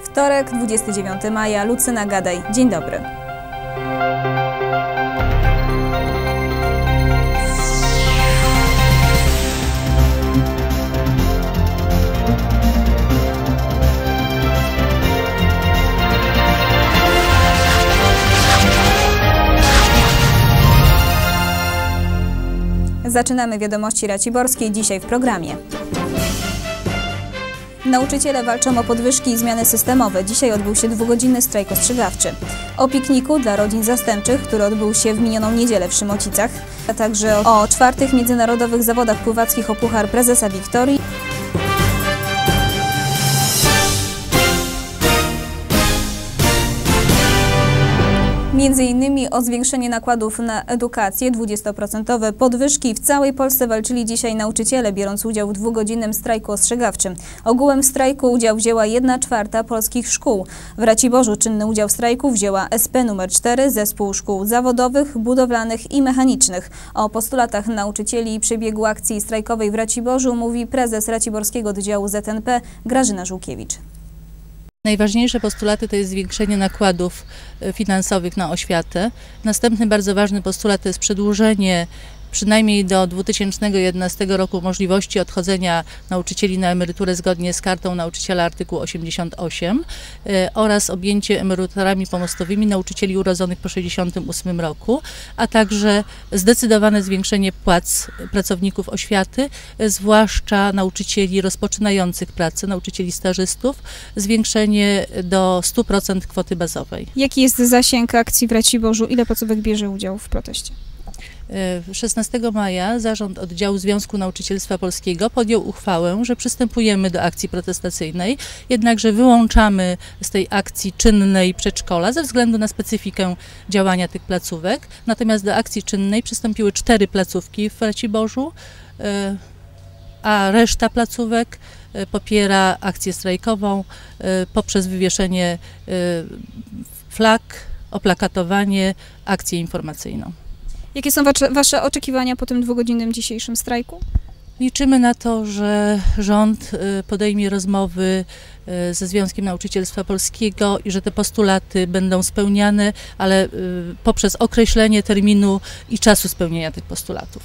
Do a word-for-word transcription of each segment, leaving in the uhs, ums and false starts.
Wtorek, dwudziestego dziewiątego maja, Lucyna Gadaj. Dzień dobry. Zaczynamy wiadomości raciborskiej dzisiaj w programie. Nauczyciele walczą o podwyżki i zmiany systemowe. Dzisiaj odbył się dwugodzinny strajk ostrzegawczy. O pikniku dla rodzin zastępczych, który odbył się w minioną niedzielę w Szymocicach, a także o czwartych międzynarodowych zawodach pływackich o Puchar Prezesa Wiktorii. Między innymi o zwiększenie nakładów na edukację, dwudziestoprocentowe podwyżki. W całej Polsce walczyli dzisiaj nauczyciele, biorąc udział w dwugodzinnym strajku ostrzegawczym. Ogółem w strajku udział wzięła jedna czwarta polskich szkół. W Raciborzu czynny udział w strajku wzięła S P numer cztery, Zespół Szkół Zawodowych, Budowlanych i Mechanicznych. O postulatach nauczycieli i przebiegu akcji strajkowej w Raciborzu mówi prezes Raciborskiego Oddziału Z N P Grażyna Żółkiewicz. Najważniejsze postulaty to jest zwiększenie nakładów finansowych na oświatę. Następny bardzo ważny postulat to jest przedłużenie przynajmniej do dwa tysiące jedenastego roku możliwości odchodzenia nauczycieli na emeryturę zgodnie z kartą nauczyciela artykuł osiemdziesiąt osiem oraz objęcie emeryturami pomostowymi nauczycieli urodzonych po sześćdziesiątym ósmym roku, a także zdecydowane zwiększenie płac pracowników oświaty, zwłaszcza nauczycieli rozpoczynających pracę, nauczycieli stażystów, zwiększenie do stu procent kwoty bazowej. Jaki jest zasięg akcji w Raciborzu? Ile placówek bierze udział w proteście? szesnastego maja Zarząd Oddziału Związku Nauczycielstwa Polskiego podjął uchwałę, że przystępujemy do akcji protestacyjnej, jednakże wyłączamy z tej akcji czynnej przedszkola ze względu na specyfikę działania tych placówek. Natomiast do akcji czynnej przystąpiły cztery placówki w Raciborzu, a reszta placówek popiera akcję strajkową poprzez wywieszenie flag, oplakatowanie, akcję informacyjną. Jakie są Wasze oczekiwania po tym dwugodzinnym dzisiejszym strajku? Liczymy na to, że rząd podejmie rozmowy ze Związkiem Nauczycielstwa Polskiego i że te postulaty będą spełniane, ale poprzez określenie terminu i czasu spełnienia tych postulatów.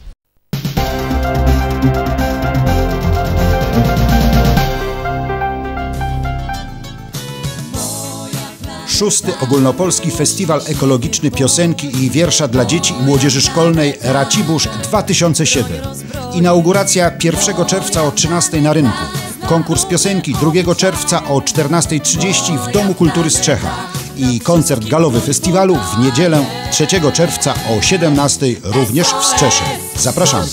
Szósty Ogólnopolski Festiwal Ekologiczny Piosenki i Wiersza dla Dzieci i Młodzieży Szkolnej Racibórz dwa tysiące siedem. Inauguracja pierwszego czerwca o trzynastej na rynku. Konkurs piosenki drugiego czerwca o czternastej trzydzieści w Domu Kultury Strzecha. I koncert galowy festiwalu w niedzielę trzeciego czerwca o siedemnastej również w Strzesze. Zapraszamy.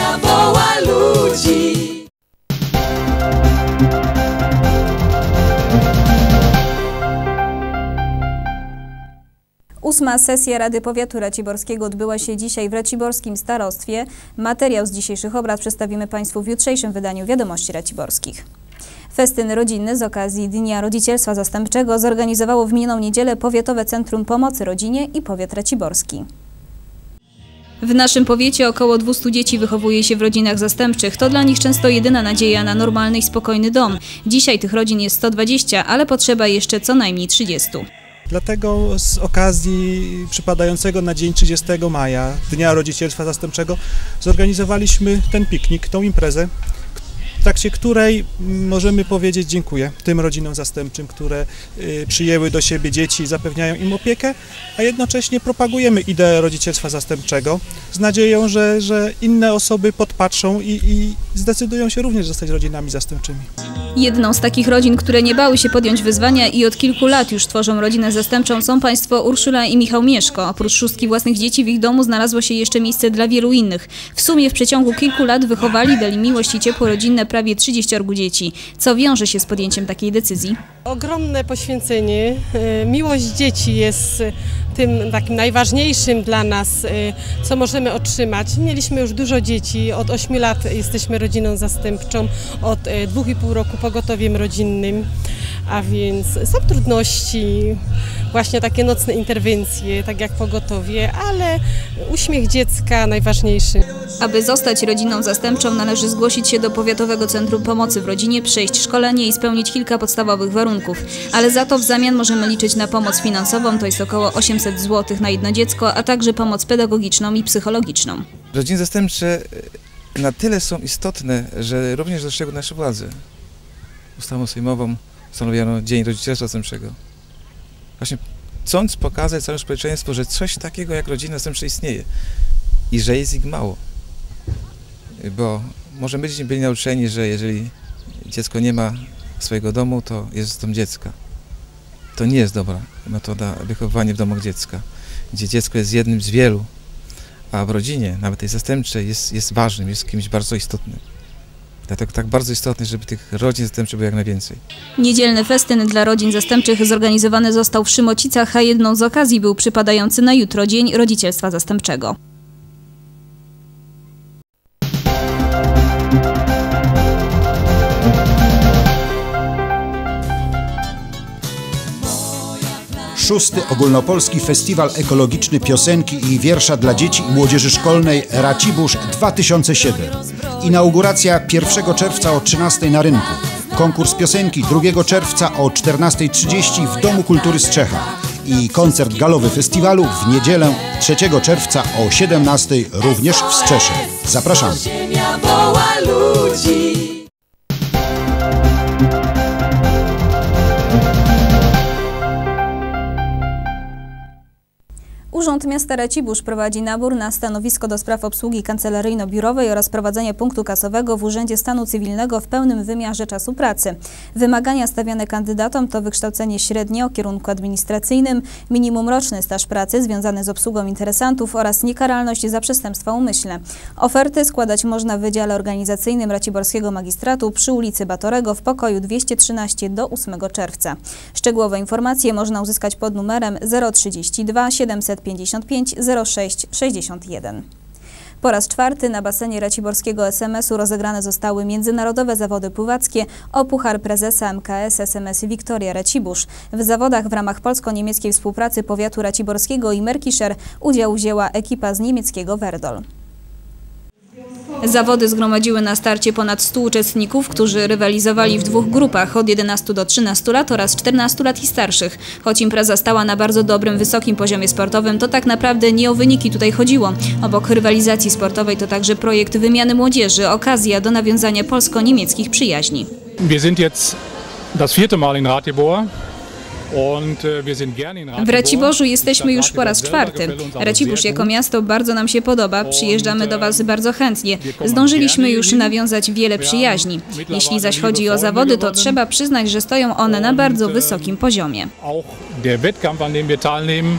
Ósma sesja Rady Powiatu Raciborskiego odbyła się dzisiaj w raciborskim starostwie. Materiał z dzisiejszych obrad przedstawimy Państwu w jutrzejszym wydaniu Wiadomości Raciborskich. Festyn rodzinny z okazji Dnia Rodzicielstwa Zastępczego zorganizowało w minioną niedzielę Powiatowe Centrum Pomocy Rodzinie i Powiat Raciborski. W naszym powiecie około dwustu dzieci wychowuje się w rodzinach zastępczych. To dla nich często jedyna nadzieja na normalny i spokojny dom. Dzisiaj tych rodzin jest sto dwadzieścia, ale potrzeba jeszcze co najmniej trzydziestu. Dlatego z okazji przypadającego na dzień trzydziestego maja, Dnia Rodzicielstwa Zastępczego, zorganizowaliśmy ten piknik, tą imprezę, w trakcie której możemy powiedzieć dziękuję tym rodzinom zastępczym, które przyjęły do siebie dzieci i zapewniają im opiekę, a jednocześnie propagujemy ideę rodzicielstwa zastępczego z nadzieją, że, że inne osoby podpatrzą i, i zdecydują się również zostać rodzinami zastępczymi. Jedną z takich rodzin, które nie bały się podjąć wyzwania i od kilku lat już tworzą rodzinę zastępczą, są państwo Urszula i Michał Mieszko. Oprócz szóstki własnych dzieci w ich domu znalazło się jeszcze miejsce dla wielu innych. W sumie w przeciągu kilku lat wychowali, dali miłość i ciepło rodzinne prawie trzydzieściorgu dzieci. Co wiąże się z podjęciem takiej decyzji? Ogromne poświęcenie. Miłość dzieci jest tym takim najważniejszym dla nas, co możemy otrzymać. Mieliśmy już dużo dzieci, od ośmiu lat jesteśmy rodziną zastępczą, od dwóch i pół roku pogotowiem rodzinnym, a więc są trudności, właśnie takie nocne interwencje, tak jak pogotowie, ale uśmiech dziecka najważniejszy. Aby zostać rodziną zastępczą, należy zgłosić się do Powiatowego Centrum Pomocy w Rodzinie, przejść szkolenie i spełnić kilka podstawowych warunków. kierunków, ale za to w zamian możemy liczyć na pomoc finansową, to jest około osiemset złotych na jedno dziecko, a także pomoc pedagogiczną i psychologiczną. Rodziny zastępcze na tyle są istotne, że również dostrzegły nasze władze. Ustawą sejmową stanowiono Dzień Rodzicielstwa Zastępczego. Właśnie chcąc pokazać całemu społeczeństwu, że coś takiego jak rodzina zastępcza istnieje i że jest ich mało. Bo może będziemy byli nauczeni, że jeżeli dziecko nie ma swojego domu, to jest dom dziecka. To nie jest dobra metoda wychowywania w domach dziecka, gdzie dziecko jest jednym z wielu, a w rodzinie, nawet tej zastępczej, jest, jest ważnym, jest kimś bardzo istotnym. Dlatego tak bardzo istotne, żeby tych rodzin zastępczych było jak najwięcej. Niedzielny festyn dla rodzin zastępczych zorganizowany został w Szymocicach, a jedną z okazji był przypadający na jutro Dzień Rodzicielstwa Zastępczego. Szósty Ogólnopolski Festiwal Ekologiczny Piosenki i Wiersza dla Dzieci i Młodzieży Szkolnej Racibórz dwa tysiące siedem. Inauguracja pierwszego czerwca o trzynastej na rynku. Konkurs piosenki drugiego czerwca o czternastej trzydzieści w Domu Kultury Strzecha. I koncert galowy festiwalu w niedzielę trzeciego czerwca o siedemnastej również w Strzesze. Zapraszamy. Urząd Miasta Racibórz prowadzi nabór na stanowisko do spraw obsługi kancelaryjno-biurowej oraz prowadzenia punktu kasowego w Urzędzie Stanu Cywilnego w pełnym wymiarze czasu pracy. Wymagania stawiane kandydatom to wykształcenie średnie o kierunku administracyjnym, minimum roczny staż pracy związany z obsługą interesantów oraz niekaralność za przestępstwa umyślne. Oferty składać można w Wydziale Organizacyjnym Raciborskiego Magistratu przy ulicy Batorego w pokoju dwieście trzynaście do ósmego czerwca. Szczegółowe informacje można uzyskać pod numerem zero trzydzieści dwa siedemset pięćdziesiąt pięć zero sześć sześćdziesiąt jeden. Po raz czwarty na basenie raciborskiego S M S-u rozegrane zostały międzynarodowe zawody pływackie o Puchar Prezesa M K S S M S Wiktoria Racibórz. W zawodach w ramach polsko-niemieckiej współpracy powiatu raciborskiego i Märkischer udział wzięła ekipa z niemieckiego Werdol. Zawody zgromadziły na starcie ponad stu uczestników, którzy rywalizowali w dwóch grupach od jedenastu do trzynastu lat oraz czternastu lat i starszych. Choć impreza stała na bardzo dobrym, wysokim poziomie sportowym, to tak naprawdę nie o wyniki tutaj chodziło. Obok rywalizacji sportowej to także projekt wymiany młodzieży, okazja do nawiązania polsko-niemieckich przyjaźni. Wir sind jetzt das vierte Mal in Ratibor. W Raciborzu jesteśmy już po raz czwarty. Racibórz jako miasto bardzo nam się podoba, przyjeżdżamy do Was bardzo chętnie. Zdążyliśmy już nawiązać wiele przyjaźni. Jeśli zaś chodzi o zawody, to trzeba przyznać, że stoją one na bardzo wysokim poziomie. Auch der Wettkampf, an dem wir teilnehmen,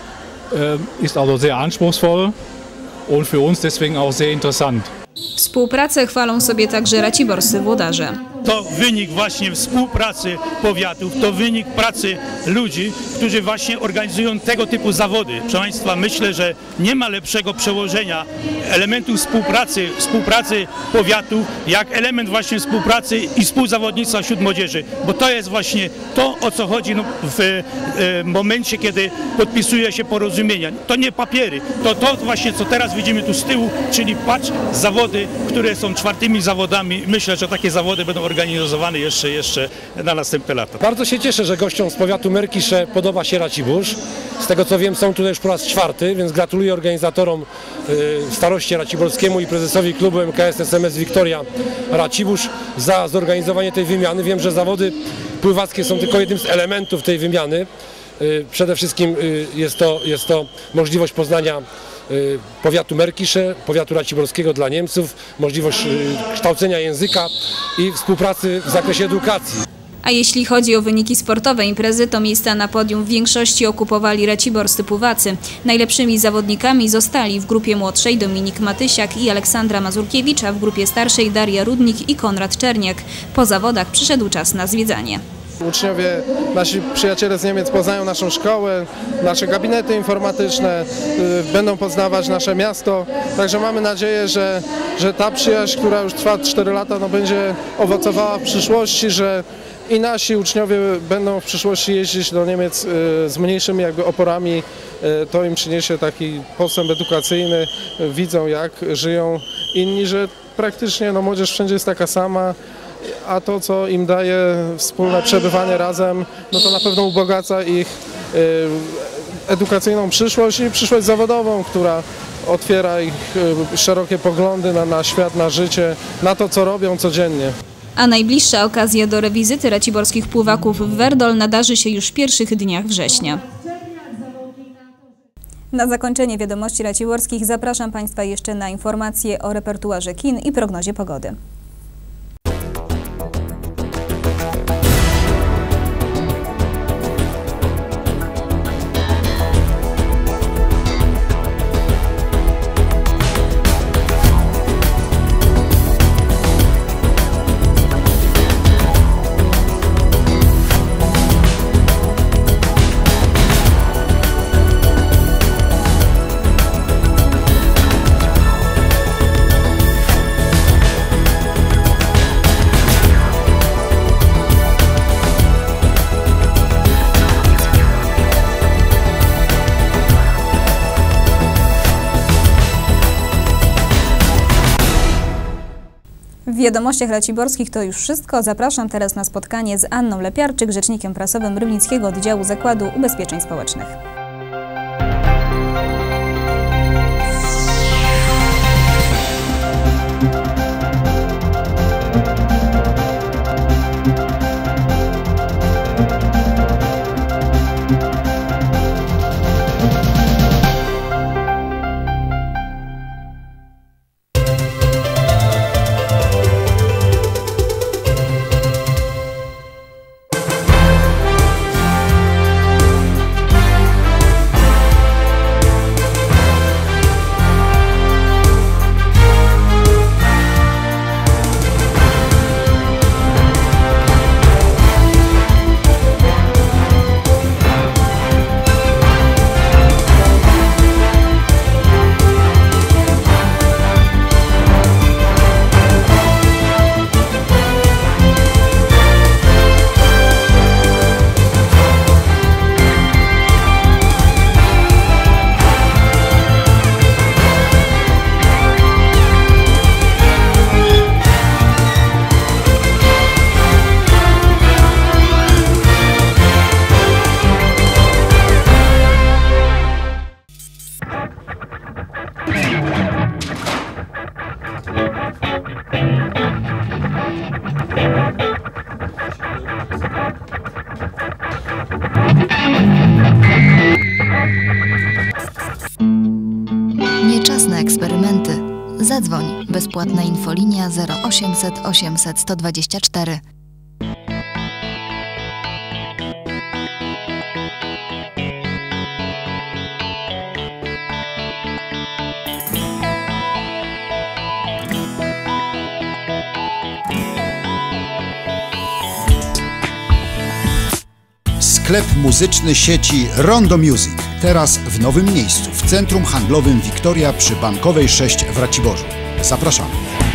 ist also sehr anspruchsvoll und für uns deswegen auch sehr interessant. Współpracę chwalą sobie także raciborscy włodarze. To wynik właśnie współpracy powiatów, to wynik pracy ludzi, którzy właśnie organizują tego typu zawody. Proszę Państwa, myślę, że nie ma lepszego przełożenia elementu współpracy, współpracy powiatów, jak element właśnie współpracy i współzawodnictwa wśród młodzieży, bo to jest właśnie to, o co chodzi no, w e, momencie, kiedy podpisuje się porozumienia. To nie papiery, to to właśnie, co teraz widzimy tu z tyłu, czyli patrz, zawody, które są czwartymi zawodami. Myślę, że takie zawody będą organizowane jeszcze, jeszcze na następne lata. Bardzo się cieszę, że gościom z powiatu Märkischer podoba się Racibórz. Z tego co wiem, są tutaj już po raz czwarty, więc gratuluję organizatorom y, staroście raciborskiemu i prezesowi klubu M K S S M S Wiktoria Racibórz za zorganizowanie tej wymiany. Wiem, że zawody pływackie są tylko jednym z elementów tej wymiany. Y, przede wszystkim y, jest to, jest to możliwość poznania powiatu Märkischer, powiatu raciborskiego dla Niemców, możliwość kształcenia języka i współpracy w zakresie edukacji. A jeśli chodzi o wyniki sportowe imprezy, to miejsca na podium w większości okupowali raciborscy pływacy. Najlepszymi zawodnikami zostali w grupie młodszej Dominik Matysiak i Aleksandra Mazurkiewicz, a w grupie starszej Daria Rudnik i Konrad Czerniak. Po zawodach przyszedł czas na zwiedzanie. Uczniowie, nasi przyjaciele z Niemiec poznają naszą szkołę, nasze gabinety informatyczne, y, będą poznawać nasze miasto. Także mamy nadzieję, że, że ta przyjaźń, która już trwa cztery lata, no, będzie owocowała w przyszłości, że i nasi uczniowie będą w przyszłości jeździć do Niemiec y, z mniejszymi jakby oporami. Y, to im przyniesie taki postęp edukacyjny. Y, widzą, jak żyją inni, że praktycznie no, młodzież wszędzie jest taka sama. a to, co im daje wspólne przebywanie razem, no to na pewno ubogaca ich edukacyjną przyszłość i przyszłość zawodową, która otwiera ich szerokie poglądy na, na świat, na życie, na to, co robią codziennie. A najbliższa okazja do rewizyty raciborskich pływaków w Werdol nadarzy się już w pierwszych dniach września. Na zakończenie wiadomości raciborskich zapraszam Państwa jeszcze na informacje o repertuarze kin i prognozie pogody. W wiadomościach raciborskich to już wszystko. Zapraszam teraz na spotkanie z Anną Lepiarczyk, rzecznikiem prasowym Rybnickiego Oddziału Zakładu Ubezpieczeń Społecznych. Nie czas na eksperymenty. Zadzwoń. Bezpłatna infolinia zero osiemset osiemset sto dwadzieścia cztery. Sklep muzyczny sieci Rondo Music. Teraz w nowym miejscu, w centrum handlowym Wiktoria przy Bankowej sześć w Raciborzu. Zapraszamy.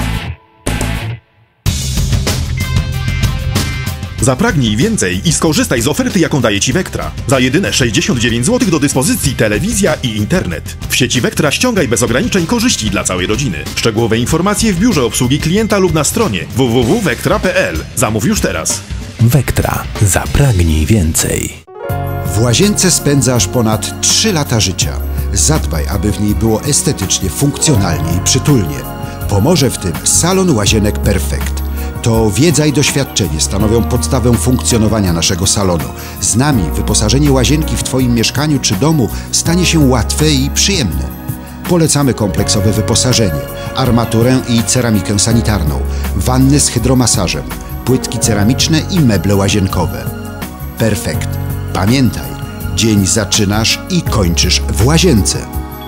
Zapragnij więcej i skorzystaj z oferty, jaką daje Ci Vectra. Za jedyne sześćdziesiąt dziewięć złotych do dyspozycji telewizja i internet. W sieci Vectra ściągaj bez ograniczeń korzyści dla całej rodziny. Szczegółowe informacje w biurze obsługi klienta lub na stronie w w w kropka vectra kropka p l. Zamów już teraz. Vectra. Zapragnij więcej. W łazience spędzasz ponad trzy lata życia. Zadbaj, aby w niej było estetycznie, funkcjonalnie i przytulnie. Pomoże w tym salon łazienek Perfect. To wiedza i doświadczenie stanowią podstawę funkcjonowania naszego salonu. Z nami wyposażenie łazienki w Twoim mieszkaniu czy domu stanie się łatwe i przyjemne. Polecamy kompleksowe wyposażenie, armaturę i ceramikę sanitarną, wanny z hydromasażem, płytki ceramiczne i meble łazienkowe. Perfekt. Pamiętaj, dzień zaczynasz i kończysz w łazience.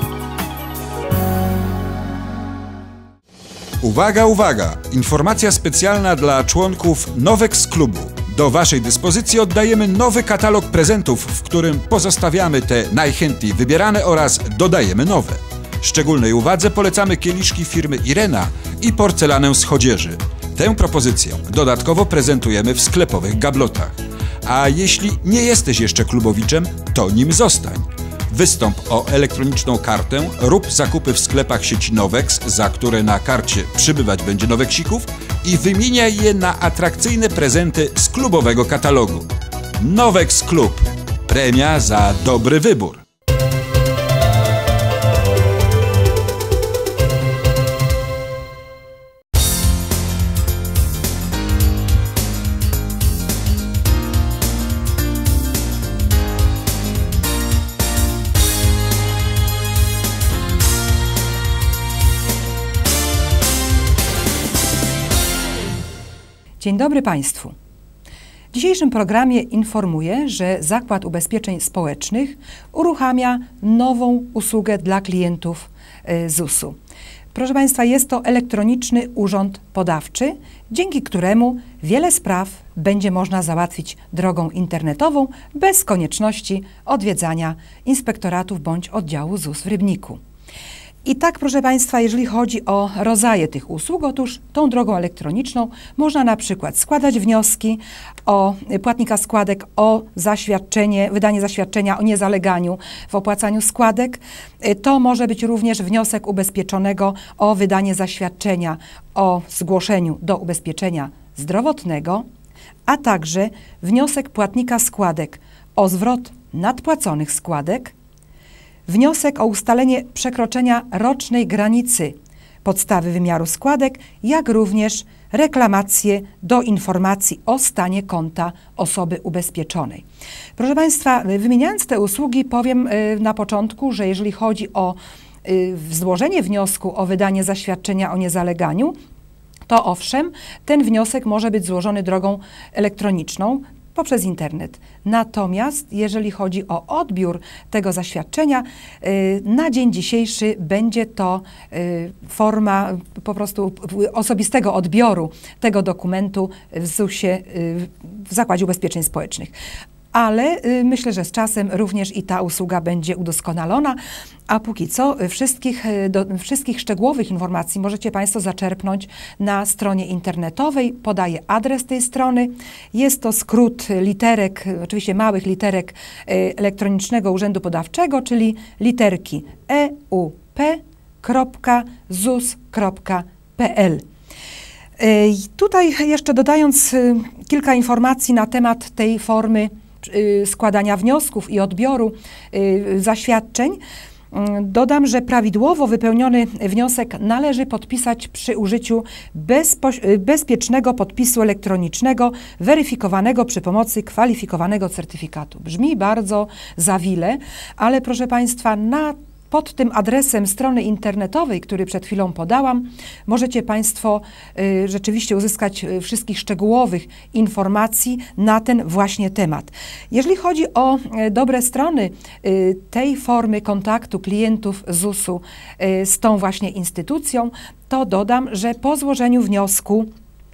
Uwaga, uwaga! Informacja specjalna dla członków Nowex Klubu. Do Waszej dyspozycji oddajemy nowy katalog prezentów, w którym pozostawiamy te najchętniej wybierane oraz dodajemy nowe. Szczególnej uwadze polecamy kieliszki firmy Irena i porcelanę z Chodzieży. Tę propozycję dodatkowo prezentujemy w sklepowych gablotach. A jeśli nie jesteś jeszcze klubowiczem, to nim zostań. Wystąp o elektroniczną kartę, rób zakupy w sklepach sieci Nowex, za które na karcie przybywać będzie Noweksików i wymieniaj je na atrakcyjne prezenty z klubowego katalogu. Nowex Klub. Premia za dobry wybór. Dzień dobry Państwu. W dzisiejszym programie informuję, że Zakład Ubezpieczeń Społecznych uruchamia nową usługę dla klientów zusu. Proszę Państwa, jest to elektroniczny urząd podawczy, dzięki któremu wiele spraw będzie można załatwić drogą internetową bez konieczności odwiedzania inspektoratów bądź oddziału ZUS w Rybniku. I tak, proszę Państwa, jeżeli chodzi o rodzaje tych usług, otóż tą drogą elektroniczną można na przykład składać wnioski o płatnika składek o zaświadczenie, wydanie zaświadczenia o niezaleganiu w opłacaniu składek. To może być również wniosek ubezpieczonego o wydanie zaświadczenia o zgłoszeniu do ubezpieczenia zdrowotnego, a także wniosek płatnika składek o zwrot nadpłaconych składek, wniosek o ustalenie przekroczenia rocznej granicy podstawy wymiaru składek, jak również reklamacje do informacji o stanie konta osoby ubezpieczonej. Proszę Państwa, wymieniając te usługi, powiem na początku, że jeżeli chodzi o złożenie wniosku o wydanie zaświadczenia o niezaleganiu, to owszem, ten wniosek może być złożony drogą elektroniczną, poprzez internet. Natomiast jeżeli chodzi o odbiór tego zaświadczenia, na dzień dzisiejszy będzie to forma po prostu osobistego odbioru tego dokumentu w zusie, w Zakładzie Ubezpieczeń Społecznych. Ale myślę, że z czasem również i ta usługa będzie udoskonalona, a póki co wszystkich, do, wszystkich szczegółowych informacji możecie Państwo zaczerpnąć na stronie internetowej. Podaję adres tej strony. Jest to skrót literek, oczywiście małych literek elektronicznego urzędu podawczego, czyli literki e u p kropka zus kropka p l. Tutaj jeszcze dodając kilka informacji na temat tej formy składania wniosków i odbioru zaświadczeń, dodam, że prawidłowo wypełniony wniosek należy podpisać przy użyciu bezpiecznego podpisu elektronicznego weryfikowanego przy pomocy kwalifikowanego certyfikatu. Brzmi bardzo zawile, ale proszę Państwa, na pod tym adresem strony internetowej, który przed chwilą podałam, możecie Państwo y, rzeczywiście uzyskać y, wszystkich szczegółowych informacji na ten właśnie temat. Jeżeli chodzi o y, dobre strony y, tej formy kontaktu klientów zusu y, z tą właśnie instytucją, to dodam, że po złożeniu wniosku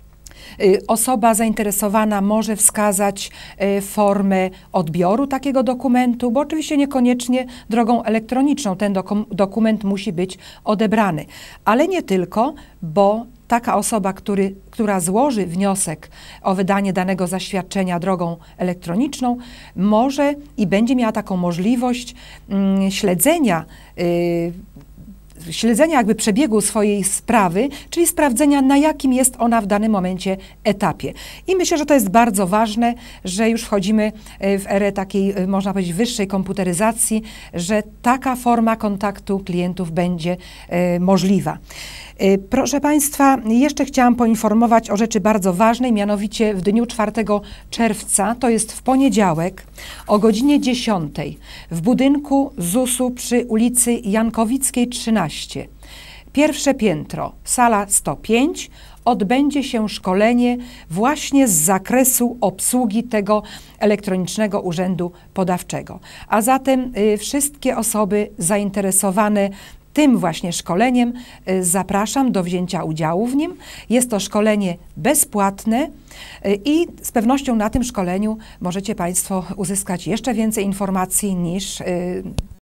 osoba zainteresowana może wskazać formę odbioru takiego dokumentu, bo oczywiście niekoniecznie drogą elektroniczną ten dokument musi być odebrany. Ale nie tylko, bo taka osoba, który, która złoży wniosek o wydanie danego zaświadczenia drogą elektroniczną, może i będzie miała taką możliwość mm, śledzenia y, śledzenia jakby przebiegu swojej sprawy, czyli sprawdzenia, na jakim jest ona w danym momencie etapie. I myślę, że to jest bardzo ważne, że już wchodzimy w erę takiej, można powiedzieć, wyższej komputeryzacji, że taka forma kontaktu klientów będzie e, możliwa. Proszę Państwa, jeszcze chciałam poinformować o rzeczy bardzo ważnej, mianowicie w dniu czwartego czerwca, to jest w poniedziałek, o godzinie dziesiątej w budynku zusu przy ulicy Jankowickiej trzynaście, pierwsze piętro, sala sto pięć, odbędzie się szkolenie właśnie z zakresu obsługi tego elektronicznego urzędu podawczego. A zatem y, wszystkie osoby zainteresowane tym właśnie szkoleniem zapraszam do wzięcia udziału w nim. Jest to szkolenie bezpłatne i z pewnością na tym szkoleniu możecie Państwo uzyskać jeszcze więcej informacji niż